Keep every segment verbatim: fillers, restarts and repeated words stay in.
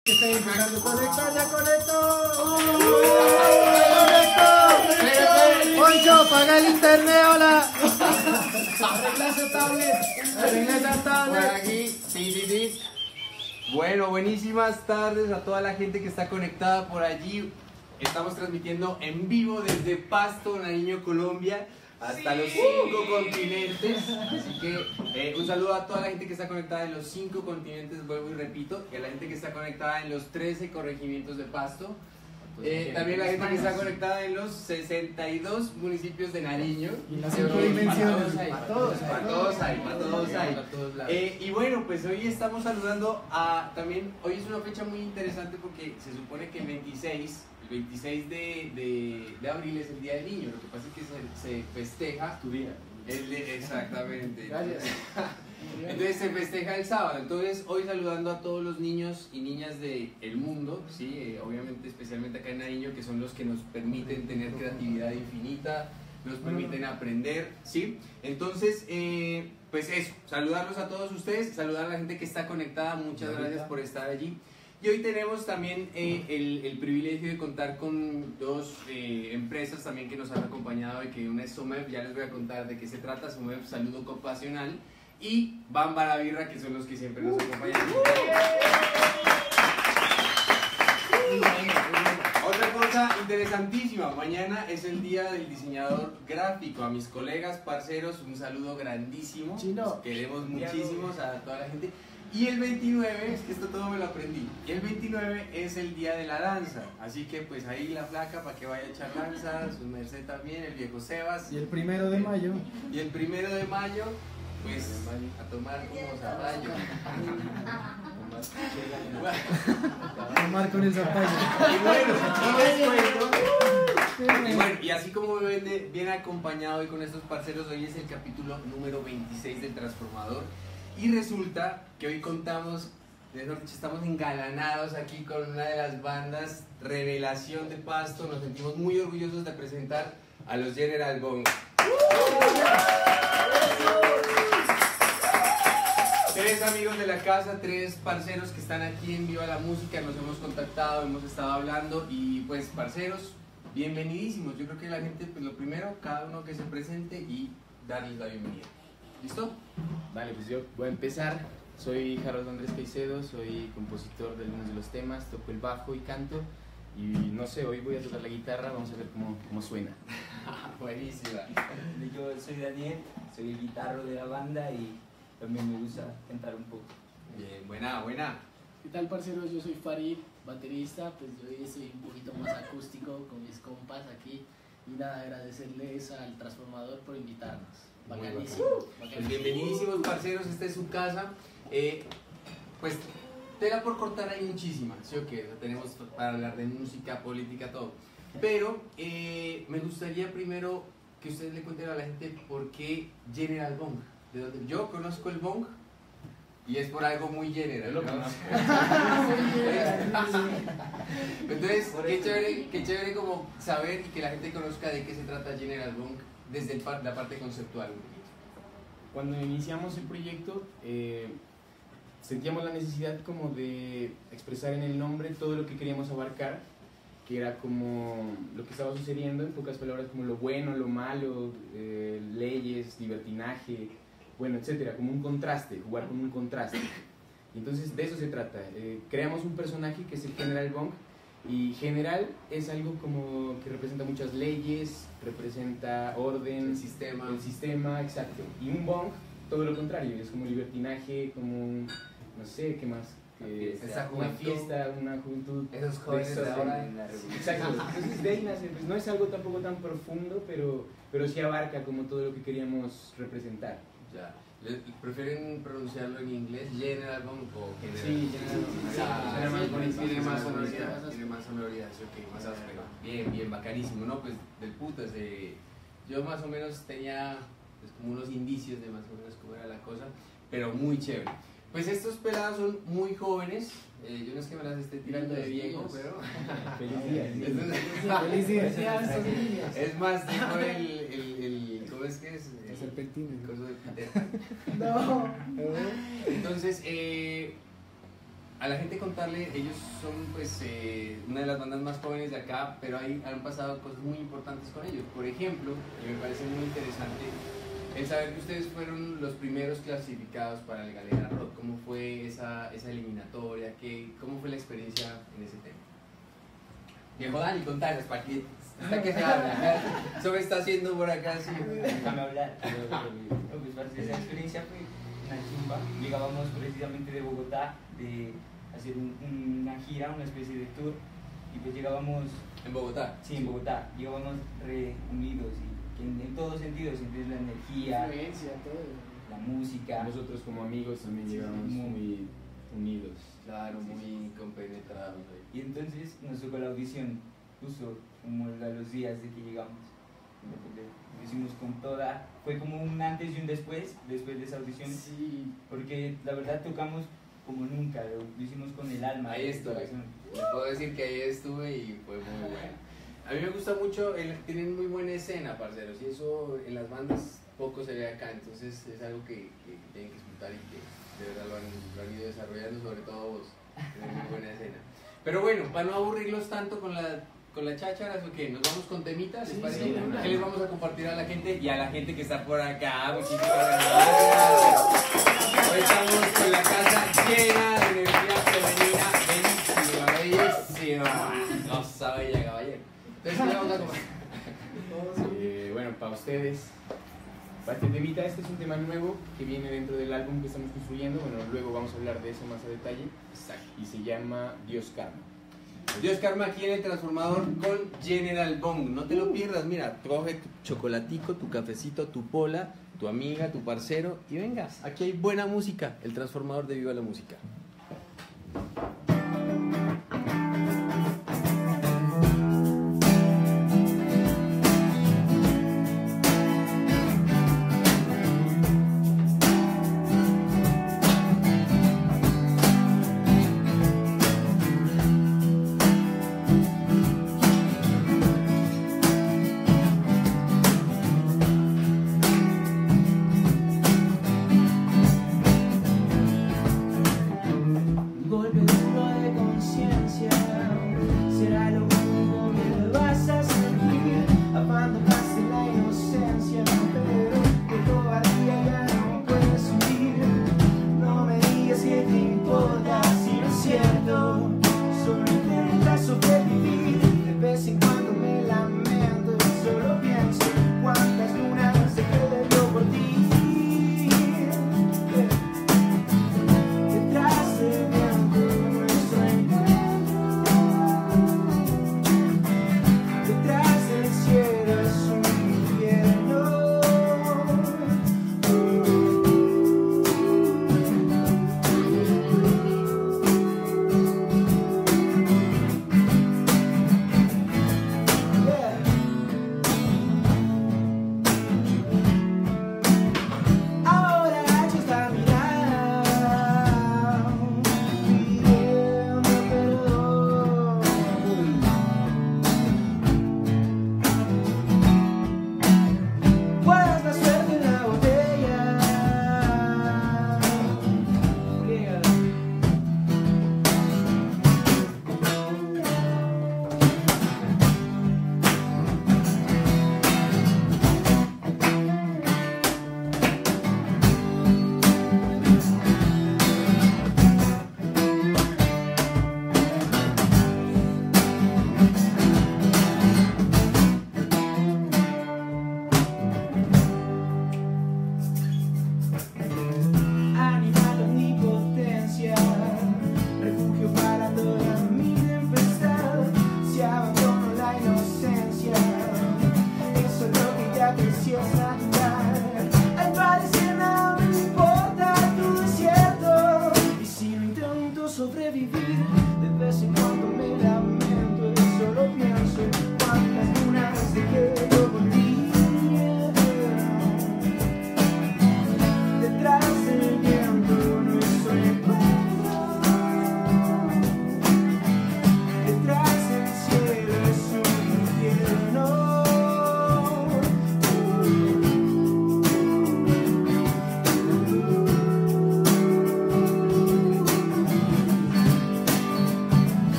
Está intentando conectar, ya conectó. ¡Conectó! Poncho, apaga el internet, hola. Arregla esa tablet. Arregla esa tablet. Por aquí, sí, sí, sí. Bueno, buenísimas tardes a toda la gente que está conectada por allí. Estamos transmitiendo en vivo desde Pasto, Nariño, Colombia, hasta los cinco continentes. Así que eh, un saludo a toda la gente que está conectada en los cinco continentes, vuelvo y repito, y a la gente que está conectada en los trece corregimientos de Pasto. Eh, también la gente que está conectada en los sesenta y dos municipios de Nariño. Y las cinco dimensiones. Para todos hay, para todos hay, para todos hay. Eh, y bueno, pues hoy estamos saludando a también, hoy es una fecha muy interesante porque se supone que el veintiséis, el veintiséis de, de, de abril es el Día del Niño. Lo que pasa es que se, se festeja. Tu día. El de, exactamente. Gracias. Entonces se festeja el sábado. Entonces hoy saludando a todos los niños y niñas del mundo, ¿sí? Eh, obviamente especialmente acá en Nariño, que son los que nos permiten tener creatividad infinita, nos permiten aprender, ¿sí? Entonces, eh, pues eso, saludarlos a todos ustedes, saludar a la gente que está conectada, muchas gracias por estar allí. Y hoy tenemos también eh, el, el privilegio de contar con dos eh, empresas también que nos han acompañado y que una es Somev, ya les voy a contar de qué se trata, Somev Salud Ocupacional, y Bamba la Birra, que son los que siempre nos acompañan. Otra cosa interesantísima, mañana es el día del diseñador gráfico. A mis colegas, parceros, un saludo grandísimo. Chino. Queremos muchísimos a toda la gente. Y el veintinueve, es que esto todo me lo aprendí, el veintinueve es el día de la danza, así que pues ahí la flaca para que vaya a echar danza, su merced también, el viejo Sebas. Y el primero de mayo. Y el primero de mayo, pues a tomar como zapallo. Tomar con el zapallo. Y bueno, y les cuento. Y bueno, y así como me ven de- bien acompañado hoy con estos parceros, hoy es el capítulo número veintiséis del Transformador. Y resulta que hoy contamos, mejor dicho, estamos engalanados aquí con una de las bandas revelación de Pasto. Nos sentimos muy orgullosos de presentar a los General Bong. Tres amigos de la casa, tres parceros que están aquí en Viva la Música, nos hemos contactado, hemos estado hablando y pues parceros, bienvenidísimos. Yo creo que la gente, pues lo primero, cada uno que se presente y darles la bienvenida. ¿Listo? Vale, pues yo voy a empezar. Soy Harold Andrés Caicedo, soy compositor de algunos de los temas, toco el bajo y canto. Y no sé, hoy voy a tocar la guitarra, vamos a ver cómo, cómo suena. Buenísima. Yo soy Daniel, soy el guitarro de la banda y también me gusta cantar un poco. Bien, buena, buena. ¿Qué tal, parceros? Yo soy Farid, baterista, pues yo hoy soy un poquito más acústico con mis compas aquí. Y nada, agradecerles al Transformador por invitarnos. Bacanísimo. Pues bienvenidísimos parceros, esta es su casa. Eh, pues tela por cortar hay muchísima, ¿sí o qué? Tenemos para hablar de música, política, todo. Pero eh, me gustaría primero que ustedes le cuenten a la gente por qué General Bong. ¿De dónde? Yo conozco el Bong y es por algo muy general, ¿no? Entonces, qué chévere, qué chévere como saber y que la gente conozca de qué se trata General Bong desde el par, la parte conceptual un poquito. Cuando iniciamos el proyecto, eh, sentíamos la necesidad como de expresar en el nombre todo lo que queríamos abarcar, que era como lo que estaba sucediendo, en pocas palabras, como lo bueno, lo malo, eh, leyes, libertinaje, bueno, etcétera, como un contraste, jugar con un contraste. Y entonces de eso se trata. Eh, creamos un personaje que es el General Bong, y general es algo como que representa muchas leyes, representa orden, El sistema. el sistema, exacto. Y un Bong, todo lo contrario, es como libertinaje, como un, no sé, ¿qué más? Que Esa una juventud. fiesta, una juventud. Esos jóvenes de desorden. ahora. En la revolución. Exacto, entonces de ahí nace, pues no es algo tampoco tan profundo, pero, pero sí abarca como todo lo que queríamos representar. Ya. ¿Le- ¿Prefieren pronunciarlo en inglés? ¿General Bong o General? Sí, General Bong. Ah, Suena más sí, bonito, tiene suena más más sonoridad, bonito. tiene más sonoridad, sí, ok, más áspero. Bien, bien, bacanísimo, ¿no? Pues del putas, eh, yo más o menos tenía pues, como unos indicios de más o menos cómo era la cosa, pero muy chévere. Pues estos pelados son muy jóvenes, eh, yo no es que me las esté tirando de viejo, pero... Feliz día. Feliz día. Es más, dijo el, el, el, ¿cómo es que es? El serpentina. El coso de Peter Pan. No. Entonces, eh, a la gente contarle, ellos son pues eh, una de las bandas más jóvenes de acá, pero ahí han pasado cosas muy importantes con ellos. Por ejemplo, y me parece muy interesante, el saber que ustedes fueron los primeros clasificados para el Galera Rock. ¿Cómo fue esa, esa eliminatoria? ¿Qué, ¿Cómo fue la experiencia en ese tema? Viejo Dani, contanos, para que, hasta que se habla. Eso me está haciendo por acá, sí. Déjame hablar. No, pues, parce, esa experiencia fue una chimba. Llegábamos precisamente de Bogotá, de hacer un, una gira, una especie de tour, y pues llegábamos... ¿En Bogotá? Sí, en Bogotá. Llegábamos reunidos y en, en todos sentidos, sientes la energía, Influencia, todo. la música. Nosotros como amigos también Sí, llegamos muy- muy unidos. Claro, muy compenetrados ahí. Y entonces nos tocó la audición, justo como a los días de que llegamos. Lo hicimos con toda, fue como un antes y un después, después de esa audición, Sí, porque la verdad tocamos como nunca, lo, lo hicimos con el alma. Ahí el estuve. corazón. Les puedo decir que ahí estuve y fue muy bueno. A mí me gusta mucho, el- tienen muy buena escena, parceros, y eso en las bandas poco se ve acá, entonces es algo que, que tienen que disfrutar y que de verdad lo han, lo han ido desarrollando, sobre todo vos, tienen muy buena escena. Pero bueno, para no aburrirlos tanto con la, con la cháchara, ¿o qué? ¿Nos vamos con temitas? ¿Les Sí, parece? sí, de una. ¿Qué les vamos a compartir a la gente y a la gente que está por acá? Muchísimas gracias. Hoy estamos con la casa llena de energía femenina, bellísima, bellísima. No sabe ya, caballero. Entonces, ¿qué vamos a compartir? Eh, bueno, para ustedes, para este temita, este es un tema nuevo que viene dentro del álbum que estamos construyendo. Bueno, luego vamos a hablar de eso más a detalle. Y se llama Dios Karma. Dios Karma aquí en el transformador con General Bong. No te lo pierdas, mira, coge tu chocolatico, tu cafecito, tu pola, tu amiga, tu parcero y vengas. Aquí hay buena música. El transformador de Viva la Música. Thank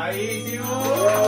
¡Bravísimo!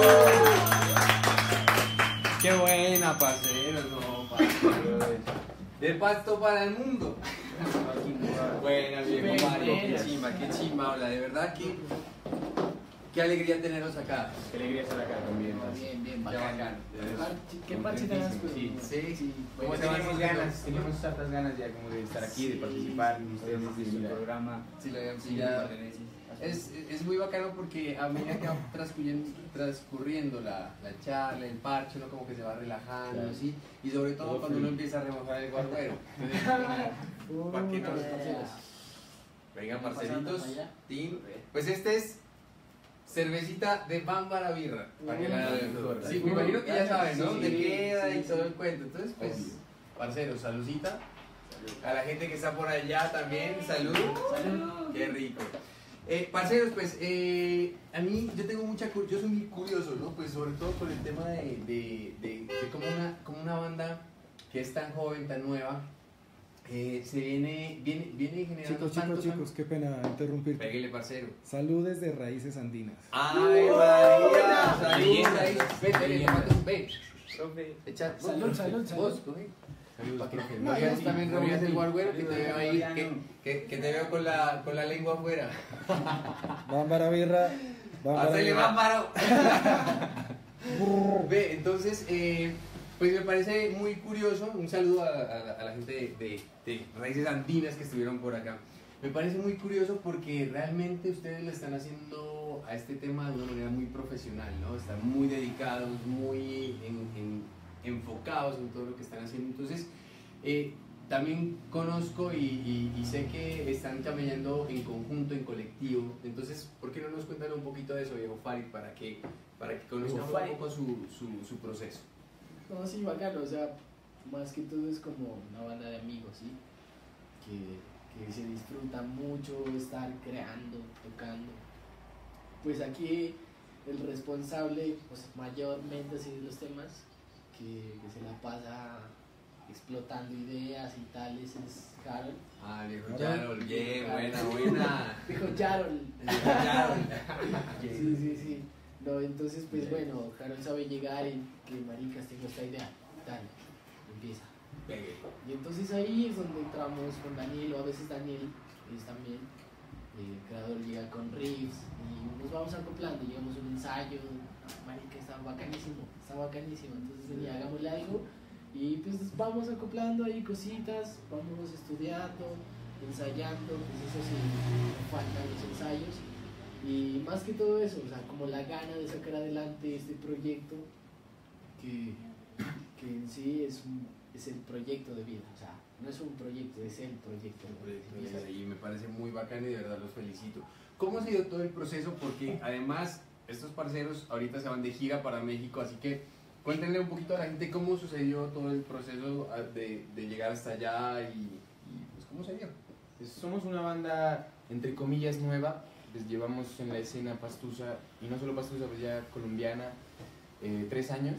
¡Qué buena, parceros! No, parceros. De Pasto para el mundo. Buena, viejo Mario, qué chimba, qué chimba, habla. De verdad que qué alegría tenerlos acá. Qué alegría estar acá también. Bien, bien, Qué bacán. bacán. ¿Qué parche tenías? Sí, Sí, sí. Como teníamos ganas, teníamos tantas ganas ya como de estar aquí, de participar en ustedes Desde su programa. Sí, lo habíamos Sí, ya- un par de veces. Es, es muy bacano porque a medida que va transcurriendo, transcurriendo la, la charla, el parche, uno como que se va relajando, Claro. ¿sí? Y sobre todo Todo cuando fluye. uno empieza a remojar el guarguero. ¿Para qué no? Vengan, parcelitos. Tin. Pues este es cervecita de Bámbara Birra. Para que la... Sí, me imagino que ya saben, ¿no? Sí, De queda y sí, todo sí. el cuento. Entonces, pues, Obvio. parceros, saludcita. A la gente que está por allá también, salud. Qué rico. Eh, parceros, pues eh, a mí yo tengo mucha cu- yo soy muy curioso, ¿no? Pues sobre todo por el tema de, de, de, de cómo, una, cómo una banda que es tan joven, tan nueva, eh, se viene, viene, viene generando Chicos, chicos, tantos chicos, qué pena interrumpirte. Pégale, parcero. Saludes de Raíces Andinas. ¡Ay, María! ¡Salud! Ven, ven, tómate un ven. Profe, Echa, Salud, salud, salud. Vos, coge. Saludos, profe. No, ya también María, remojas el sí. guarguero que te veo ahí, que, que, que te veo con la, con la lengua afuera. Bámbara Birra. Bámbara ¡Hacele Birra. bámbaro! Ve, entonces, eh, pues me parece muy curioso. Un saludo a, a- a la gente de, de- de Raíces Andinas que estuvieron por acá. Me parece muy curioso porque realmente ustedes le están haciendo a este tema de una manera muy profesional, ¿no? Están muy dedicados, muy en- en- enfocados en todo lo que están haciendo. Entonces, eh, también conozco y, y- y sé que están caminando en conjunto, en colectivo. Entonces, ¿por qué no nos cuentan un poquito de eso, Diego Farid, para que, para que conozcamos Diego Farid. un poco su, su, su proceso? No, sí, bacano, o sea, más que todo es como una banda de amigos, ¿sí? Que, que se disfruta mucho estar creando, tocando. Pues aquí el responsable, pues mayormente así de los temas, que, que se la pasa explotando ideas y tales, es Carol. Ah, viejo Carol. Yarol, bien, buena, buena. Dijo Yarol. Viejo Yarol. Sí, sí, sí. No, entonces, pues bueno, Carol sabe llegar y que maricas, tengo esta idea, dale, empieza. Pegue. Y entonces ahí es donde entramos con Daniel, o a veces Daniel es también, eh, el creador llega con riffs y nos vamos acoplando, llegamos a un ensayo, ah, marica, está bacanísimo, está bacanísimo, entonces venía, hagámosle algo y pues vamos acoplando ahí cositas, vamos estudiando, ensayando, pues eso sí, no faltan los ensayos y más que todo eso, o sea, como la gana de sacar adelante este proyecto que, que en sí es un es el proyecto de vida, o sea, no es un proyecto, es el proyecto de vida. Y me parece muy bacano y de verdad los felicito. ¿Cómo se dio todo el proceso? Porque además estos parceros ahorita se van de gira para México, así que cuéntenle un poquito a la gente cómo sucedió todo el proceso de, de llegar hasta allá y, y, pues cómo se dio. Pues somos una banda, entre comillas, nueva. Pues llevamos en la escena pastusa, y no solo pastusa, pues ya colombiana, eh, tres años.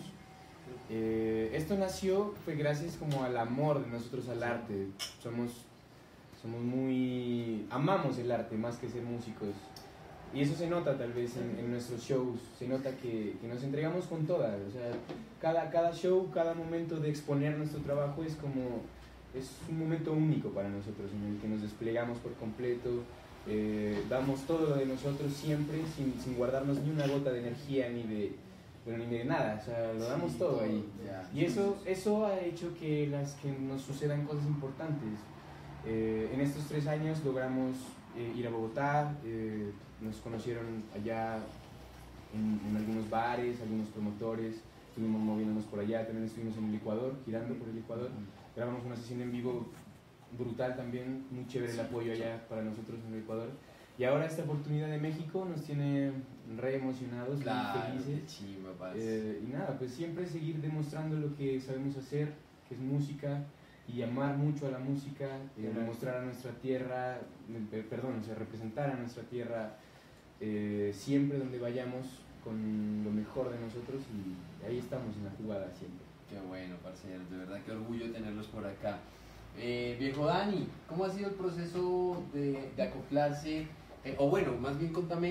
Eh, esto nació, fue gracias como al amor de nosotros al arte. Somos, somos muy... amamos el arte más que ser músicos. Y eso se nota tal vez en, en nuestros shows, se nota que, que nos entregamos con todas. O sea, cada, cada show, cada momento de exponer nuestro trabajo es como... es un momento único para nosotros, en el que nos desplegamos por completo, eh, damos todo lo de nosotros siempre, sin, sin guardarnos ni una gota de energía ni de... bueno, ni de nada, o sea, lo damos Sí, todo todo, ahí. ya. Y eso, eso ha hecho que, las, que nos sucedan cosas importantes. Eh, en estos tres años logramos eh, ir a Bogotá, eh, nos conocieron allá en, en algunos bares, algunos promotores, estuvimos moviéndonos por allá, también estuvimos en el Ecuador, girando por el Ecuador, grabamos una sesión en vivo brutal también, muy chévere el apoyo allá para nosotros en el Ecuador. Y ahora esta oportunidad de México nos tiene re emocionados, muy Claro, felices. qué chimba, parce. Eh, y nada, pues siempre seguir demostrando lo que sabemos hacer, que es música, y amar mucho a la música, eh, Claro. demostrar a nuestra tierra, eh, perdón, o sea, representar a nuestra tierra eh, siempre donde vayamos con lo mejor de nosotros, y ahí estamos en la jugada siempre. Qué bueno, parceros, de verdad qué orgullo tenerlos por acá. Eh, viejo Dani, ¿cómo ha sido el proceso de, de acoplarse? Eh, o bueno, más bien contame,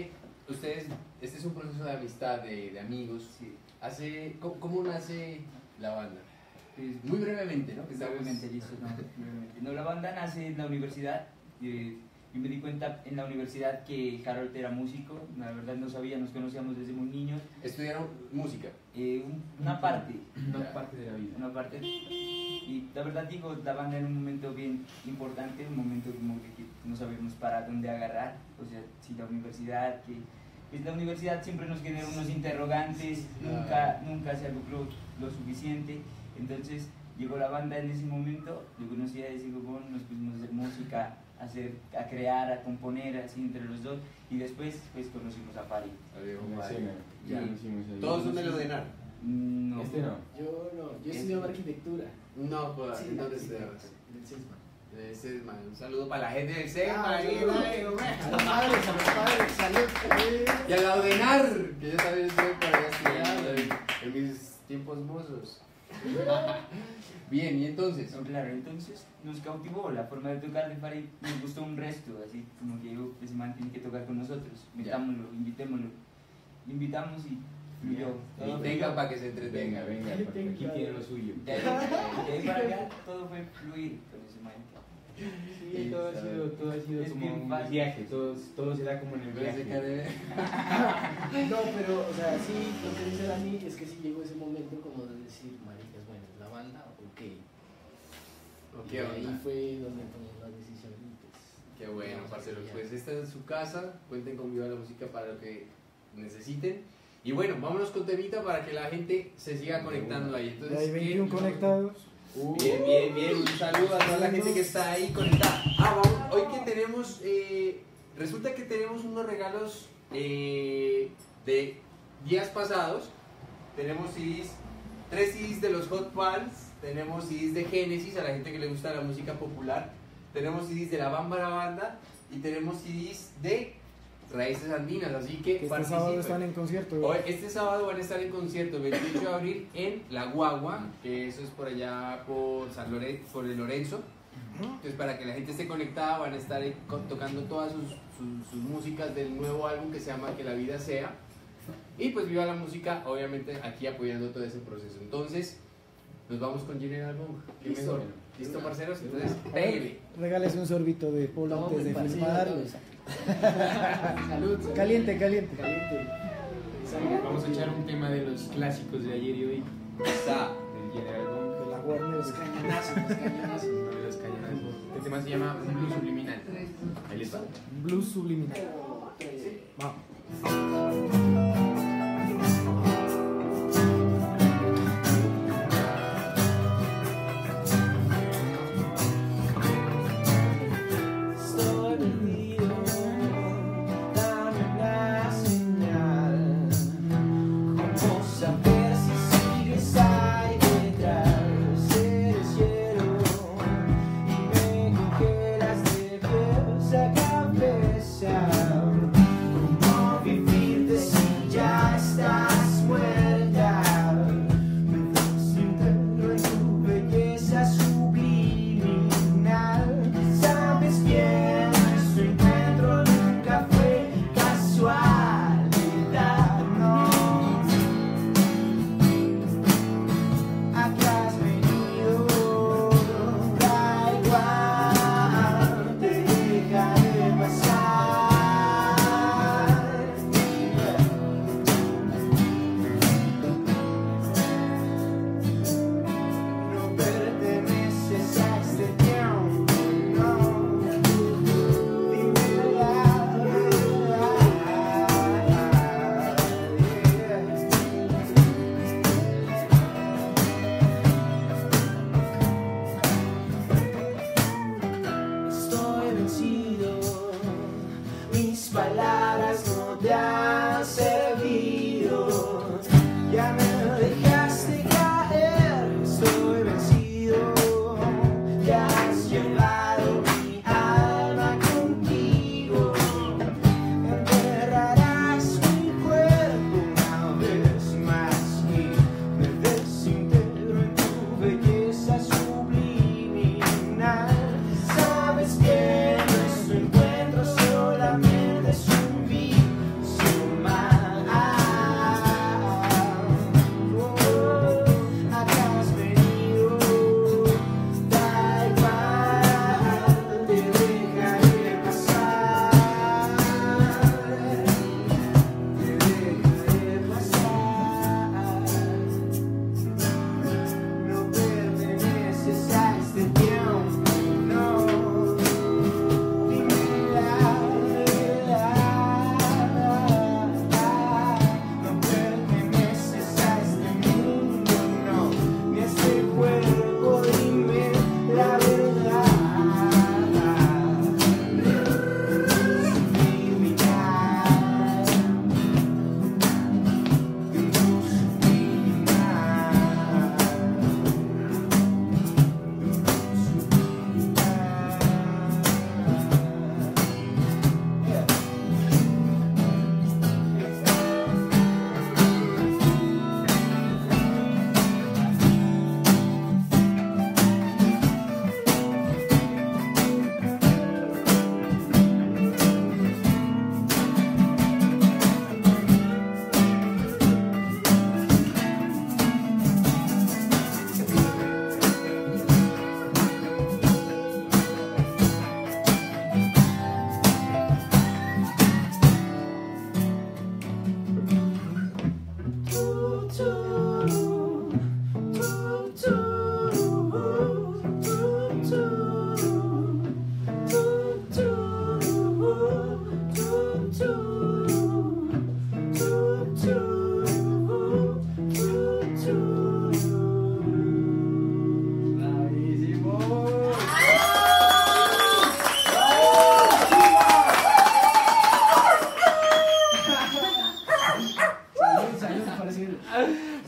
ustedes, este es un proceso de amistad, de, de amigos. Sí. Hace, ¿cómo, cómo nace la banda? Pues, muy brevemente, ¿no? Que estamos- Brevemente, listo, no, brevemente. No, la banda nace en la universidad. eh, y me di cuenta en la universidad que Harold era músico. La verdad no sabía, nos conocíamos desde muy niños. Estudiaron música. Eh, un- una parte, Una parte de la vida. una parte. Y la verdad digo, la banda en un momento bien importante, un momento como que, que no sabemos para dónde agarrar. O sea, si la universidad, que pues la universidad siempre nos genera unos interrogantes, nunca, nunca se logró lo suficiente. Entonces llegó la banda en ese momento, yo conocí a ese Gogón, nos pusimos a hacer música, a, hacer, a crear, a componer, así entre los dos, y después pues conocimos a Fari. Una escena. Ya. Ya lo hicimos ahí. Todos son de lo de Nar. No. Este no. Yo no, yo estudiaba arquitectura. No, pues, Sí, ¿en dónde arquitecto, estudiabas? en el CESMA. Eh, Sesma. Un saludo para la gente del Sesma. Ah, ahí, salud, ahí, a los padres, a los padres, salud. Y a la de Nar, que yo también estuve por allá estudiando en, en mis tiempos mozos. Bien, y entonces. No, claro, entonces nos cautivó la forma de tocar de Farid, nos gustó un resto, así como que digo, ese man tiene que tocar con nosotros, metámoslo, invitémoslo. Lo invitamos y fluyó. Y Todo venga fluyó. para que se entretenga. Venga, venga, porque aquí tiene lo suyo. De ahí, de ahí para acá todo fue fluir con ese man. Sí, todo ha sido, todo ha sido Es como bien un fácil. viaje, todo, todo se da como en el Pero ese viaje. care- No, pero, o sea, sí, lo que dice Dani es que sí llegó ese momento como de decir, maricas, bueno, ¿la banda o qué? ¿O Y qué ahí onda? fue donde tomamos la decisión y pues... Qué bueno, vamos a parceros. seguir. Pues esta es su casa. Cuenten con Viva la Música para lo que necesiten. Y bueno, vámonos con temita para que la gente se siga conectando ahí. Entonces, Ya hay ¿qué? veintiún conectados. Bien, bien, bien. Un saludo a toda la gente que está ahí conectada. Ah, vamos. Hoy que tenemos, eh, resulta que tenemos unos regalos eh, de días pasados. Tenemos C Ds, tres C Ds de los Hot Pals. Tenemos C Ds de Génesis a la gente que le gusta la música popular. Tenemos C Ds de la Bámbara Banda y tenemos C Ds de Raíces Andinas. Así que, Que este participen. sábado están en concierto. Hoy, este sábado van a estar en concierto, el veintiocho de abril, en La Guagua, que eso es por allá por San Lorenzo, por el Lorenzo. Entonces, para que la gente esté conectada, van a estar ahí co- tocando todas sus, sus, sus músicas del nuevo álbum que se llama Que la Vida Sea. Y pues Viva la Música, obviamente, aquí apoyando todo ese proceso. Entonces, nos vamos con General Bong. ¿Qué Listo. mejor? ¿Listo, parceros? Entonces, A ver, pégale. regálese un sorbito de polo No, antes de me filmar. parece. Salud, salud. Caliente, caliente. Caliente. Vamos a echar un tema de los clásicos de ayer y hoy. Está. Del General Bong. De la Warner. Los cañonazos, los cañonazos. De los cañonazos. Este tema se llama Un Blues Subliminal. Ahí les va. Blues subliminal. Vamos. Estoy perdido, dame una señal. ¿Cómo saber si sigues ahí detrás? Eres hielo y me congelas de pies a cabeza.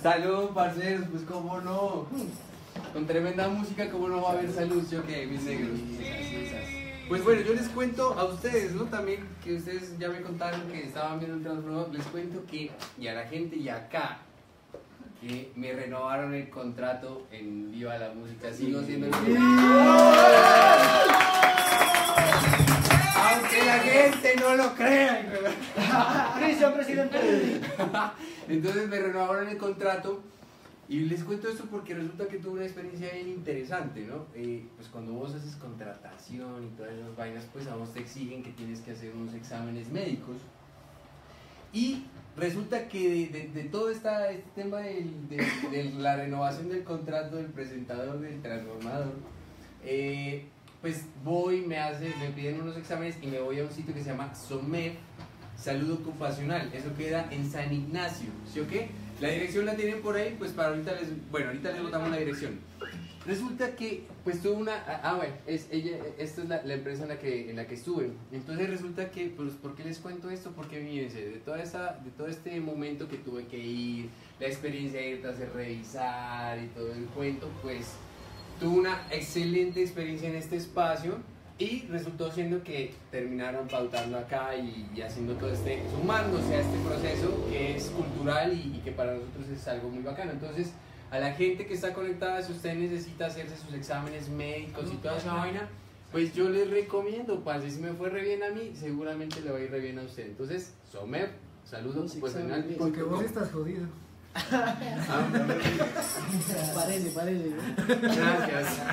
Salud, parceros, pues cómo no. Con tremenda música, cómo no va a haber salud, ¿sí o qué, mis negros? Pues bueno, yo les cuento a ustedes, ¿no? También que ustedes ya me contaron que estaban viendo el transformador, les cuento que, y a la gente y acá, que me renovaron el contrato en Viva la Música, sigo siendo el... Aunque la gente no lo crea. Cristian, presidente. Entonces me renovaron el contrato y les cuento esto porque resulta que tuve una experiencia bien interesante, ¿no? Eh, pues cuando vos haces contratación y todas esas vainas, pues a vos te exigen que tienes que hacer unos exámenes médicos. Y resulta que de, de, de todo esta, este tema del, de, de la renovación del contrato del presentador del transformador, eh, pues voy, me hace, me piden unos exámenes y me voy a un sitio que se llama SOMEF, Salud Ocupacional. Eso queda en San Ignacio, ¿sí o qué? La dirección la tienen por ahí, pues para ahorita les, bueno, ahorita les botamos la dirección. Resulta que, pues tuve una, ah bueno, es, ella, esta es la, la empresa en la, que, en la que estuve. Entonces resulta que, pues, ¿por qué les cuento esto? Porque fíjense, de, toda esa, de todo este momento que tuve que ir, la experiencia de irte a hacer revisar y todo el cuento, pues tuve una excelente experiencia en este espacio y resultó siendo que terminaron pautando acá y, y haciendo todo este, sumándose a este proceso que es cultural y, y que para nosotros es algo muy bacano. Entonces, a la gente que está conectada, si usted necesita hacerse sus exámenes médicos y toda esa vaina, pues yo les recomiendo, parce, si me fue re bien a mí, seguramente le va a ir re bien a usted. Entonces, Somer, saludos, pues final. Porque vos estás jodido. Parece, parece. Gracias.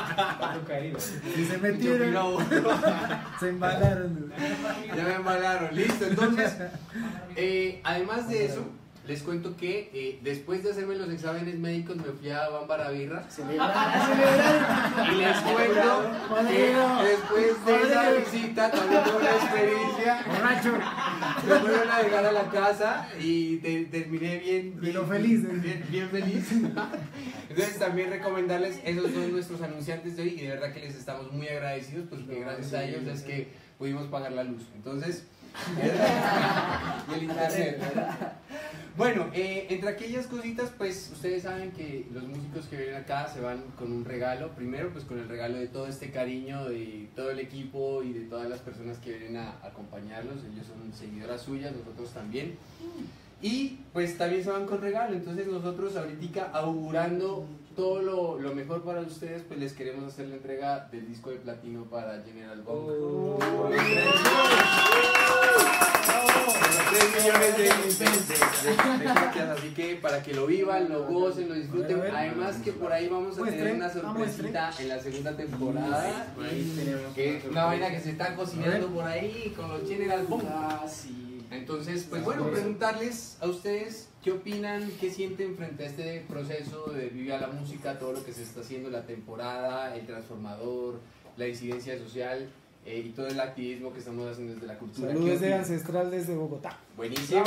Y se metieron. Se embalaron. Ya me embalaron, listo. Entonces, eh, además de eso, les cuento que eh, después de hacerme los exámenes médicos me fui a Bámbara Birra. Celebrar, celebrar. Y les cuento que después de esa visita también tuve una experiencia. Borracho. Me fueron a dejar a la casa y te, terminé bien, bien, Pero feliz, ¿eh? bien, bien feliz. Entonces también recomendarles, esos son nuestros anunciantes de hoy y de verdad que les estamos muy agradecidos porque gracias a ellos es que pudimos pagar la luz. Entonces, y el internet, ¿verdad? Bueno, eh, entre aquellas cositas, pues ustedes saben que los músicos que vienen acá se van con un regalo. Primero, pues con el regalo de todo este cariño de todo el equipo y de todas las personas que vienen a acompañarlos. Ellos son seguidoras suyas, nosotros también. Y pues también se van con regalo. Entonces nosotros ahorita augurando todo lo, lo mejor para ustedes, pues les queremos hacer la entrega del disco de platino para General Bomb. Oh. tres millones de, de, de, de copias, así que para que lo vivan, lo gocen, lo disfruten. Además que por ahí vamos a tener una sorpresita en la segunda temporada, que es una vaina que se está cocinando por ahí con los General Bomb. Entonces, pues bueno, preguntarles a ustedes qué opinan, qué sienten frente a este proceso de Viva la Música, todo lo que se está haciendo, la temporada, el transformador, la incidencia social. Eh, y todo el activismo que estamos haciendo desde la cultura. Saludos de Ancestral desde Bogotá. Buenísimo.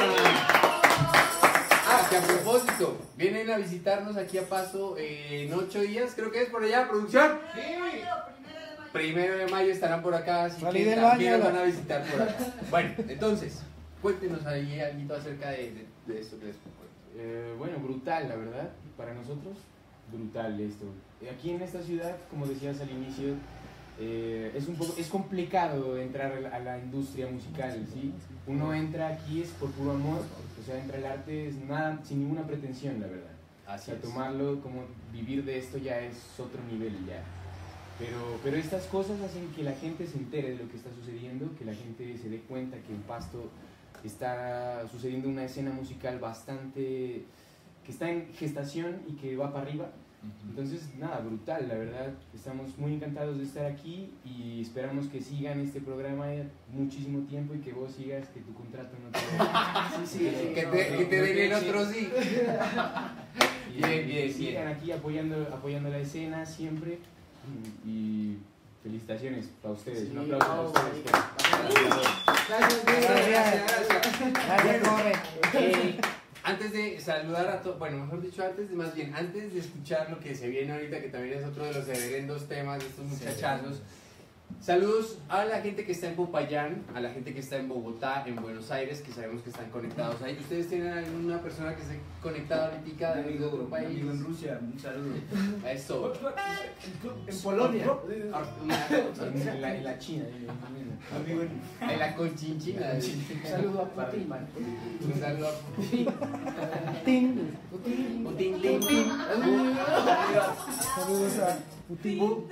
Ah, que a propósito, vienen a visitarnos aquí a Pasto eh, en ocho días, creo que es por allá, producción. Sí. Primero de mayo estarán por acá, así Salí que del también baño, nos van a visitar por acá. Bueno, entonces, cuéntenos ahí algo acerca de, de, de esto que les cuento. Eh, bueno, brutal, la verdad, para nosotros, brutal esto. Aquí en esta ciudad, como decías al inicio, Eh, es un poco es complicado entrar a la industria musical, ¿sí? Uno entra aquí es por puro amor, o sea, entra al arte es nada, sin ninguna pretensión, la verdad. Así o sea, es. tomarlo como vivir de esto ya es otro nivel ya. Pero, pero estas cosas hacen que la gente se entere de lo que está sucediendo, que la gente se dé cuenta que en Pasto está sucediendo una escena musical bastante que está en gestación y que va para arriba. Entonces, nada, brutal, la verdad. Estamos muy encantados de estar aquí y esperamos que sigan este programa muchísimo tiempo y que vos sigas, que tu contrato no te... sí, sí, sí, que te, que te den el otro sí. Y, bien, bien, sigan aquí apoyando, apoyando la escena siempre y felicitaciones para ustedes. Sí, un aplauso vamos, para ustedes. Gracias, Gracias, Gracias, Corre. Eh, Antes de saludar a todos, bueno, mejor dicho, antes de más bien, antes de escuchar lo que se viene ahorita, que también es otro de los severendos temas de estos muchachazos, Saludos a la gente que está en Popayán, a la gente que está en Bogotá, en Buenos Aires, que sabemos que están conectados ahí. ¿Ustedes tienen alguna persona que esté conectada ahorita de amigo, otro país? amigo en Rusia, un saludo. A eso. En Polonia. En la, en la China. Amigo en, en la conchinchina. Un saludo a Putin, man. Un saludo a Putin. Putin. Putin, Putin, Putin. Saludos a Putin.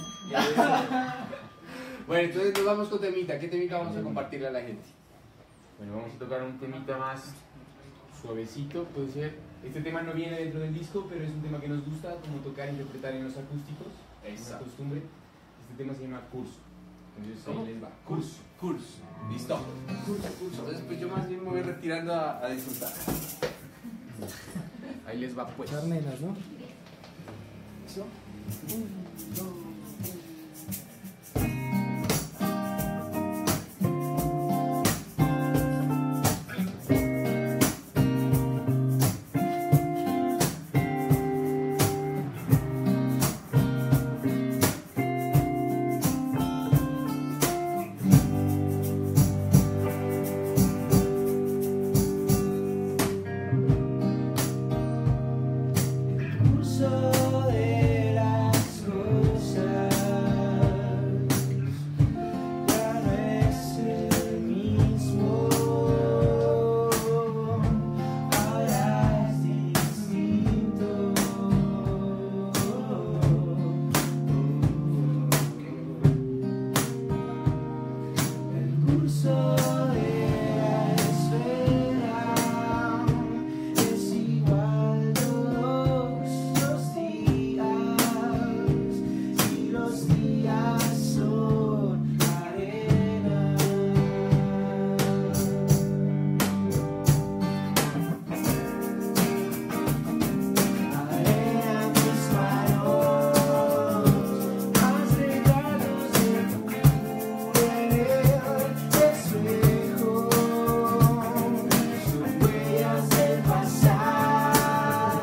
Bueno, entonces nos vamos con temita. ¿Qué temita vamos a compartirle a la gente? Bueno, vamos a tocar un temita más suavecito, puede ser. Este tema no viene dentro del disco, pero es un tema que nos gusta, como tocar e interpretar en los acústicos. Es una costumbre. Este tema se llama Curso. Entonces ¿Cómo? ahí les va. Curso. Curso. Listo. Curso, curso. Entonces pues yo más bien me voy retirando a, a disfrutar. Ahí les va pues. Charnenas, ¿no? ¿Eso? Curso de las cosas ya no es el mismo, ahora es distinto. El curso de la esfera es igual todos los días, si los días son arena. Arena en mis manos, más regalos de pureza, espejo, son huellas del pasado.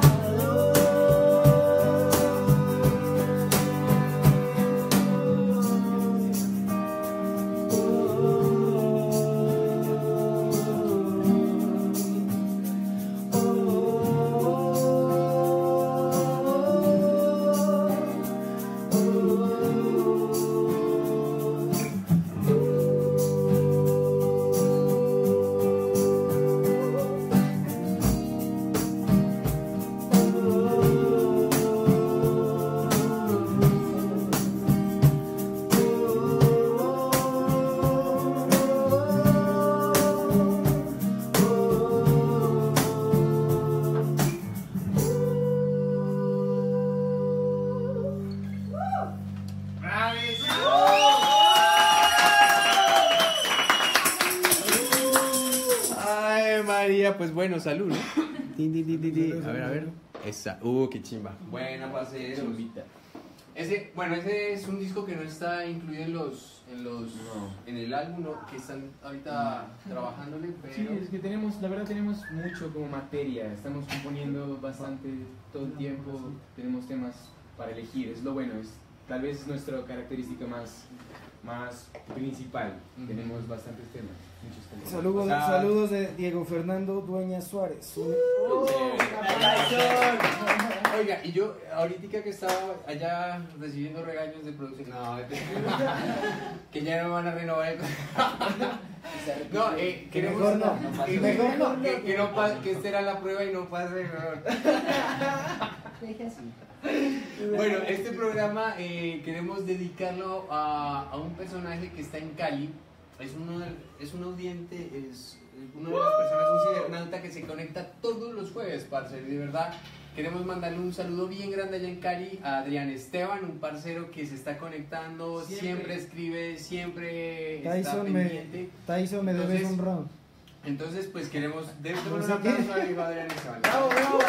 Ay, María, pues bueno, salud, ¿no? Tin, tin, tin, tin, tin. A ver, a ver. Esa. Uh, qué chimba. Buena, parceros. Chumbita. Ese, bueno, ese es un disco que no está incluido en los, en los, No. en el álbum, ¿no? Que están ahorita trabajándole, pero Sí, es que tenemos, la verdad tenemos mucho como materia, estamos componiendo bastante todo el tiempo, tenemos temas para elegir, es lo bueno, es tal vez nuestra característica más, más principal, Ujú. tenemos bastantes temas, muchos temas. Saludos, O sea- saludos de Diego Fernando Dueñas Suárez. Un- Oiga, y yo ahorita que estaba allá recibiendo regaños de producción, no, que ya no me van a renovar el no, eh, Que queremos mejor no, que, mejor no. que, que no pa- que esta era la prueba y no pase. No. Bueno, este programa eh, queremos dedicarlo a, a un personaje que está en Cali. Es, uno del- es un audiente, es una de las personas, un cibernauta que se conecta todos los jueves, parce. Y de verdad, queremos mandarle un saludo bien grande allá en Cali a Adrián Esteban, un parcero que se está conectando, siempre, Siempre. escribe, siempre está Tyson me, pendiente. Tyson me debes Entonces- un round. Entonces, pues queremos, debes No un sé qué. aplauso a mi Adrián Esteban. Bravo, bravo,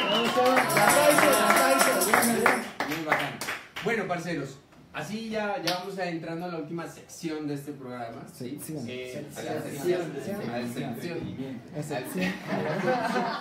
Adrián. Muy bacán. Bueno, parceros, así ya, ya vamos adentrando a la última sección de este programa. ¿sí? Sección. Eh, a la Sección. sección. A la sección. Excepción.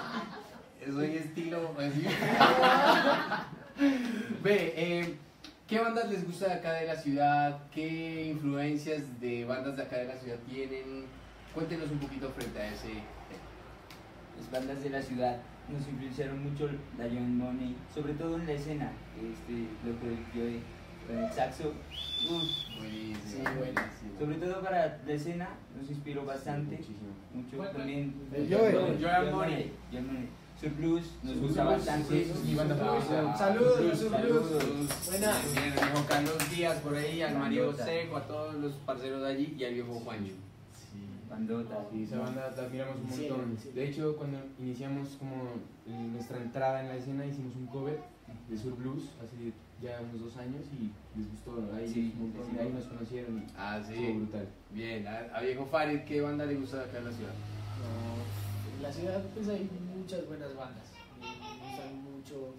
Soy estilo así. Ve, eh, ¿Qué bandas les gusta de acá de la ciudad? ¿Qué influencias de bandas de acá de la ciudad tienen? Cuéntenos un poquito frente a ese tema. Las bandas de la ciudad nos influenciaron mucho la Young Money, sobre todo en la escena, este, lo que yo con el saxo, uf, Buenísimo, Sí, buenísimo. sobre todo para la escena nos inspiró bastante, Muchísimo. mucho ¿Cuál, cuál? también. El Joel. Young Young Money, Young Money. Surplus nos Surplus, gusta bastante. sí, sí, sí, banda Ah, favorita. Saludos, Surplus, Surplus. saludos. Buena. Bien, al viejo Carlos Díaz por ahí, al Mario Bandota. Seco, a todos los parceros de allí y al viejo Juancho. Bandota. Sí, esa banda la admiramos un Sí, montón. sí. De hecho, cuando iniciamos como en nuestra entrada en la escena, hicimos un cover de Sur Blues hace ya unos dos años y les gustó. Ahí, Sí, un montón, sí. ahí nos conocieron y Ah, estuvo sí. brutal. Bien, a, a viejo Farid, ¿qué banda le gusta de acá en la ciudad? No, en la ciudad pues hay muchas buenas bandas. Me me gustan mucho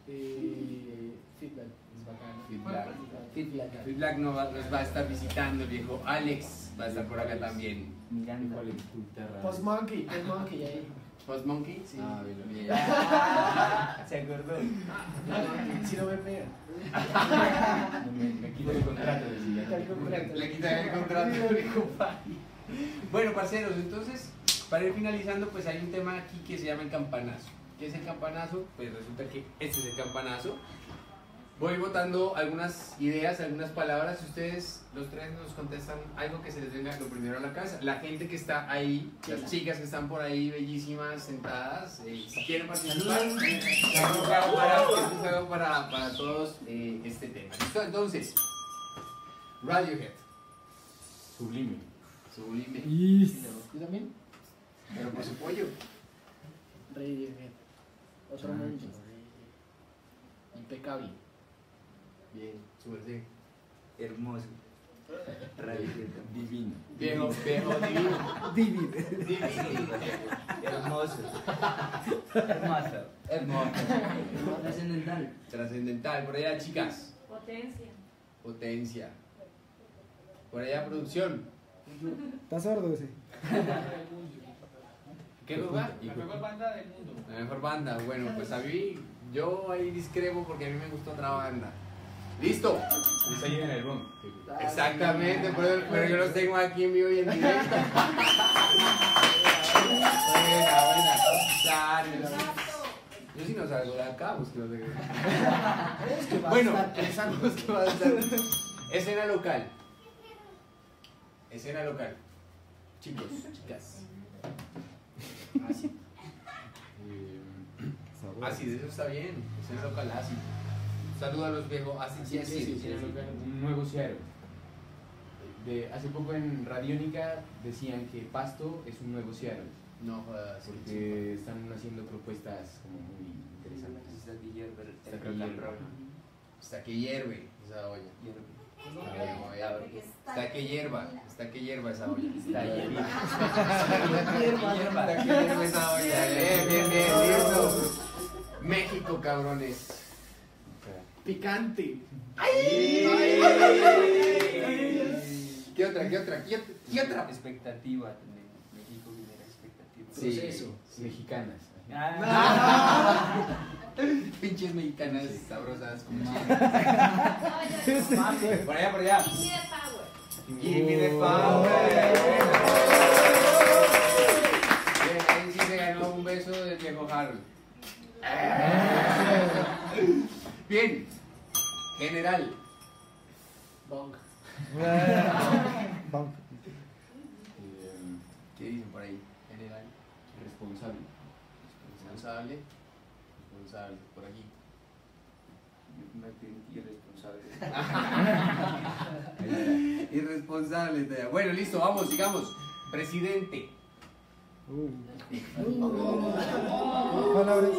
eh, Feedback, es bacano. Feedback. Feedback. Fit Black nos va, nos va a estar visitando, el viejo Alex va a estar por acá también. Miranda. ¿Cuál es tu guitarra? Post Monkey, Post Monkey ahí. Post Monkey, Sí. Ah, bien, bien. Se acordó. Si no me pega. Me, me quito el contrato, decía. Quita el contrato. Le quitan el contrato, viejo Farid. Bueno, parceros, entonces, para ir finalizando, pues hay un tema aquí que se llama el campanazo. ¿Qué es el campanazo? Pues resulta que este es el campanazo. Voy votando algunas ideas, algunas palabras. Ustedes, los tres, nos contestan algo que se les venga lo primero a la cabeza. La gente que está ahí, las chicas que están por ahí, bellísimas, sentadas, eh, si quieren participar, es un juego para, es un juego para, para todos eh, este tema. ¿Listo? Entonces, Radiohead, Sublime. Sublime, ¿Tú también? pero por su pollo. Radiohead. Otro mundo. Impecable. Bien, su merced. Hermoso. Radiohead. Divino. Viejo, viejo, divino. Divid. Hermoso. Hermoso. Hermoso. Trascendental. Trascendental. Por allá, chicas. Potencia. Potencia. Por allá, producción. ¿Estás sordo ese? ¿Qué lugar? La mejor banda del mundo. La mejor banda. Bueno, pues a mí, yo ahí discrepo porque a mí me gustó otra banda. ¡Listo! Está ahí en el ron. Exactamente, pero, pero yo los tengo aquí en vivo y en directo. Buena, buena. Claro. Yo sí no salgo de acá, pues que no sé. Bueno, pensamos que va a estar. Escena local. Escena local. Chicos, chicas. Así. Así, eso está bien. Escena local, así. Saluda a los viejos. Así, sí, así. Sí, sí, un nuevo Seattle. De, hace poco en Radiónica decían que Pasto es un nuevo Seattle, No jodas. porque están haciendo propuestas como muy interesantes. Hasta que hierve el- Hasta el que rock and hierve. roll. Hasta que hierve esa olla. Hierve. Está que hierva, está que hierva esa olla. Está hierve. Está que hierva esa olla. Bien, bien, bien, listo. México, cabrones. Picante. ¿Qué otra? ¿Qué otra? ¿Qué, qué otra? Expectativa también. México genera expectativa. Sí. Proceso. Mexicanas. Ah, Pinches mexicanas sabrosas como Ese fue. Por allá, por allá. Give me the power. Give me the power. Bien, ahí sí se ganó un beso del viejo Harold. Bien. General. Bong. Vamos. Eh, ¿Qué dicen por ahí? General. responsable. Responsable. Responsable. Por aquí. irresponsable. Irresponsable. todavía. Bueno, listo, vamos, sigamos. Presidente. Uh. Palabras.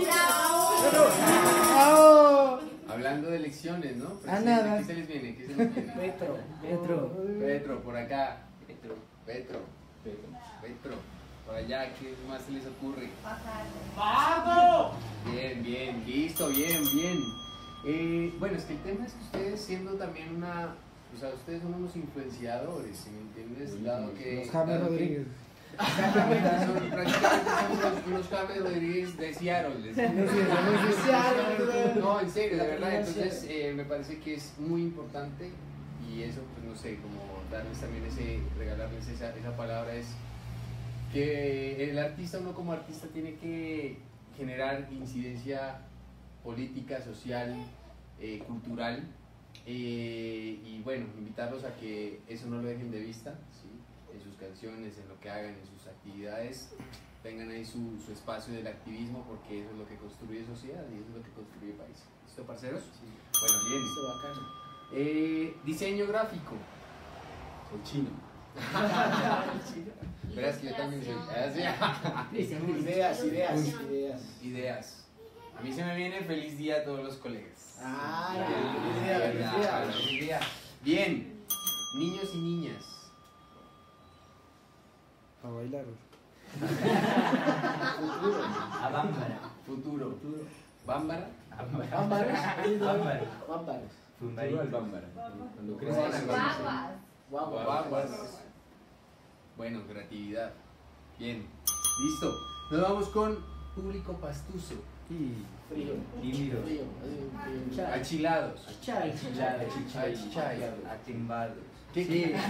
¡Ah! Hablando de elecciones, ¿no? Ah, Presidente, nada. ¿qué se les viene? ¿Qué se les viene? Petro. Petro. Petro, por acá. Petro. Petro. Pero, Petro. Por allá, ¿qué más se les ocurre? Bajarlo. Bien, bien, listo, bien, bien. Eh, bueno, es que el tema es que ustedes siendo también una, o sea, ustedes son unos influenciadores, ¿sí me entiendes? Dado que, Los James dado que- Rodríguez. Exactamente, son, prácticamente son los unos James Rodríguez de Seattle. les- Seattle. No, en serio, de verdad. Gracias. Entonces, eh, me parece que es muy importante y eso, pues no sé, como darles también ese, regalarles esa, esa palabra es que el artista, uno como artista, tiene que generar incidencia política, social, eh, cultural. Eh, y bueno, invitarlos a que eso no lo dejen de vista, ¿sí? En sus canciones, en lo que hagan, en sus actividades, tengan ahí su, su espacio del activismo, porque eso es lo que construye sociedad y eso es lo que construye país. ¿Listo, parceros? Bueno, bien. Esto bacano. Eh, diseño gráfico. El chino. Verás que yo también soy. Ah, sí. Ideas, ideas, ideas. Ideas. A mí se me viene feliz día a todos los colegas. Ah, Ya, feliz día, ya, feliz ya, día. feliz día. Bien, niños y niñas. A bailar. A Bámbara. Futuro. Bámbara. Bámbaros. Bámbara. Bámbaros. Futuro al Bámbara. Cuando Guaguas. crezcan. Guaguas. Guaguas. Guaguas. Bueno, creatividad. Bien, listo. Nos vamos con público pastuso. Y Frío. Tímido. Frío. así, frío. Achilados. Chay. Chillado. Achichay. Atimbados. ¿Qué? ¿Qué? Bien,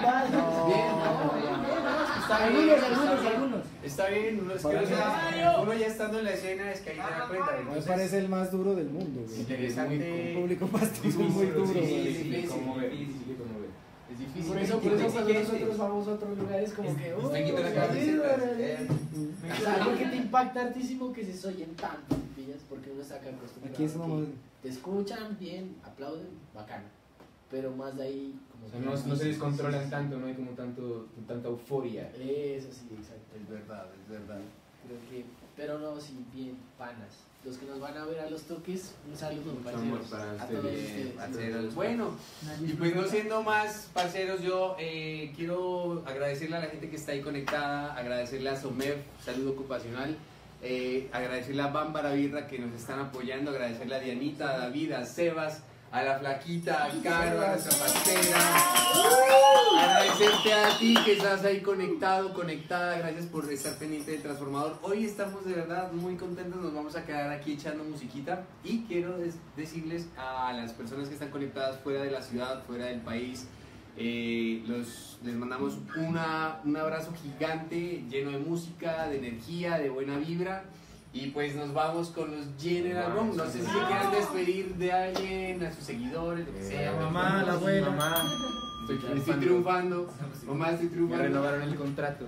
está bien. Algunos, está algunos, bien. algunos. Está bien, uno, es que, o sea, uno ya estando en la escena es que ahí se da cuenta. me Entonces, parece el más duro del mundo, güey. Interesante. Un público pastizo muy duro, sí, güey. sí, Difícil sí, conmover, sí. difícil de conmover. es difícil. Por eso, por eso cuando nosotros vamos a otros lugares como que... Nos quitan la "Oh, camiseta. sí, Eh, O sea, algo que te impacta hartísimo que se oyen tanto, pillas, porque uno está acá acostumbrado. Aquí es que como... Te escuchan bien, aplauden, bacano. Pero más de ahí, como O sea, que no, no se sí, descontrolan sí, sí. tanto, no hay como tanto, tanta euforia. Eso sí, exacto. Es verdad, es verdad. Creo que, pero no, sí, bien, panas. Los que nos van a ver a los toques, un saludo, Mucho parceros. amor para a ustedes. todos Bien, ustedes. parceros. Bueno, y pues no siendo más parceros, yo eh, quiero agradecerle a la gente que está ahí conectada, agradecerle a Somev, saludo ocupacional, eh, agradecerle a Bámbara Birra que nos están apoyando, agradecerle a Dianita, a David, a Sebas, a la flaquita, a Caro, a nuestra pastera. Agradecerte a ti que estás ahí conectado, conectada, gracias por estar pendiente del transformador. Hoy estamos de verdad muy contentos, nos vamos a quedar aquí echando musiquita y quiero des- decirles a las personas que están conectadas fuera de la ciudad, fuera del país, eh, los, les mandamos una, un abrazo gigante, lleno de música, de energía, de buena vibra. Y pues nos vamos con los General Bomb. No sé si se quieran despedir de alguien, a sus seguidores, lo que sea. La mamá, la abuela. Mamá, Estoy, estoy triunfando. Mamá, estoy me triunfando. renovaron el contrato.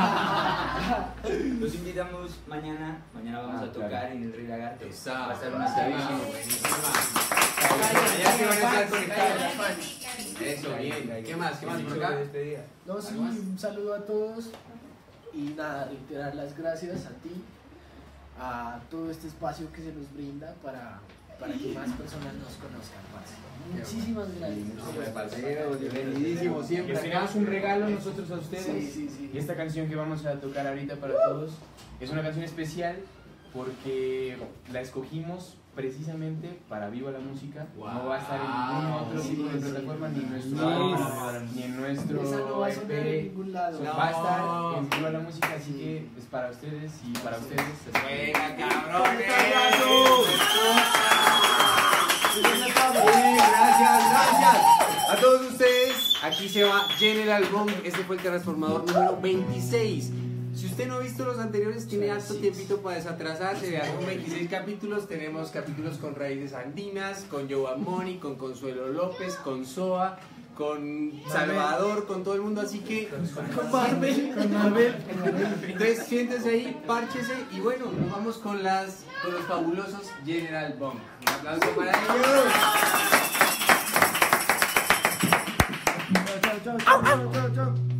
Los invitamos mañana. Mañana vamos Ah, a tocar claro. en el Rey Lagarto. Esa, Va a estar una buenísima, tradición. buenísima. Ya se van a estar conectados. Eso, bien. ¿Qué más? ¿Qué más por acá? No, sí, ¿Algo más? un saludo a todos. Y nada, reiterar las gracias a ti, a todo este espacio que se nos brinda para, para que más personas nos conozcan, parce. Muchísimas gracias. Parceros, bienvenidísimos siempre. Les tenemos un regalo nosotros a ustedes. Sí, sí, sí. Y esta canción que vamos a tocar ahorita para todos es una canción especial porque la escogimos precisamente para Viva la Música. No va a estar en ningún otro Sí, tipo de sí. plataforma, ni en nuestro, Nice. ni en nuestro Esa no va a sonar en E P. ningún lado. So, Va a estar en Viva la Música, así que es para ustedes y para ustedes. Venga, cabrones. Bien, gracias, gracias. A todos ustedes, aquí se va General Bomb. Este fue el transformador número veintiséis. Si usted no ha visto los anteriores, tiene harto tiempito para desatrasarse. Vean, con veintiséis capítulos. Tenemos capítulos con Raíces Andinas, con Joan Moni, con Consuelo López, con Soa, con Salvador, con todo el mundo. Así que, Con Marvel. Con Marvel. entonces siéntense ahí, párchese. Y bueno, nos vamos con, las, con los fabulosos General Bomb. Un aplauso para ellos. Chao, chao, chao, chao, chao, chao.